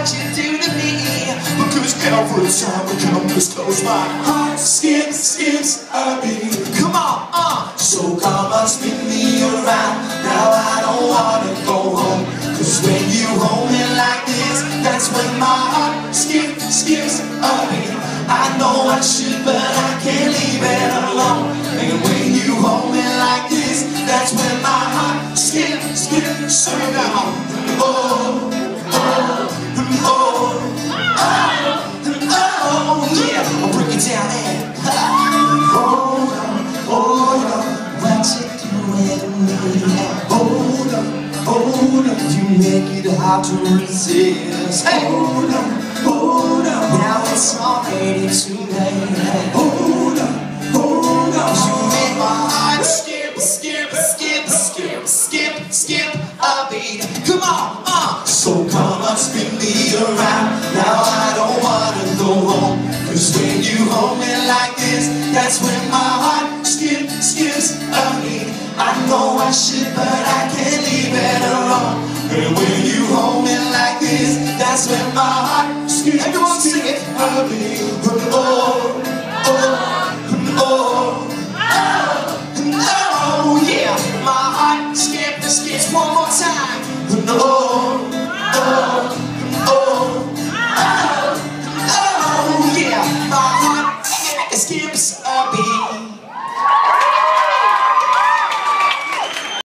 what you do to me. Because every time we come this close, my heart skips a beat. Come on, so come on, spin me around. Now I don't wanna go home. Cause when you hold me like this, that's when my heart skips a beat. I know I should, but I can't leave it alone. And when you hold me like this, that's when my heart skips a beat. Oh, yeah, I'll break it down and hold on, what you doing to me? Hold on, you make it hard to resist. Hey. Hold on, now it's already too late. Hold on, you make my heart skip a beat. Come on, so come on, spin me around. Now I don't wanna go home. Cause when you hold me like this, that's when my heart skips a beat. I know I should, but I can't leave it alone. And when you hold me like this, that's when my heart skips a beat.